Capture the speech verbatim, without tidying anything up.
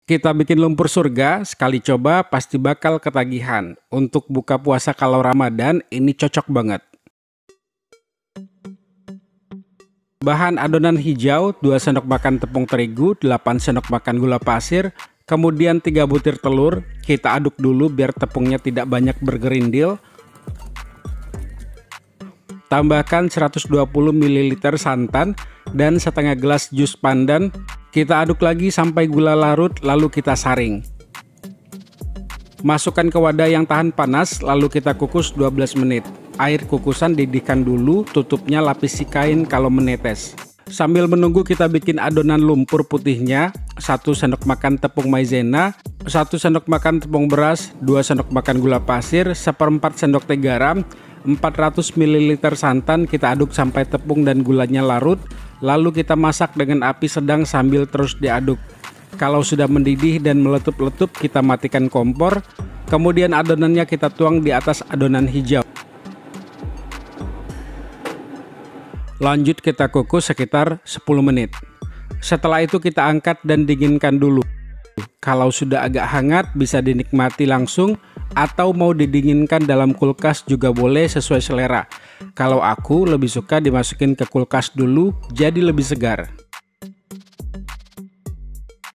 Kita bikin lumpur surga, sekali coba pasti bakal ketagihan. Untuk buka puasa kalau Ramadan, ini cocok banget. Bahan adonan hijau, dua sendok makan tepung terigu, delapan sendok makan gula pasir, kemudian tiga butir telur. Kita aduk dulu biar tepungnya tidak banyak bergerindil. Tambahkan seratus dua puluh mililiter santan dan setengah gelas jus pandan. Kita aduk lagi sampai gula larut, lalu kita saring. Masukkan ke wadah yang tahan panas, lalu kita kukus dua belas menit. Air kukusan didihkan dulu, tutupnya lapisi kain kalau menetes. Sambil menunggu kita bikin adonan lumpur putihnya. satu sendok makan tepung maizena, satu sendok makan tepung beras, dua sendok makan gula pasir, seperempat sendok teh garam, empat ratus mililiter santan. Kita aduk sampai tepung dan gulanya larut. Lalu kita masak dengan api sedang sambil terus diaduk. Kalau sudah mendidih dan meletup-letup, kita matikan kompor. Kemudian adonannya kita tuang di atas adonan hijau. Lanjut kita kukus sekitar sepuluh menit. Setelah itu kita angkat dan dinginkan dulu. Kalau sudah agak hangat bisa dinikmati langsung, atau mau didinginkan dalam kulkas juga boleh sesuai selera. Kalau aku lebih suka dimasukin ke kulkas dulu, jadi lebih segar.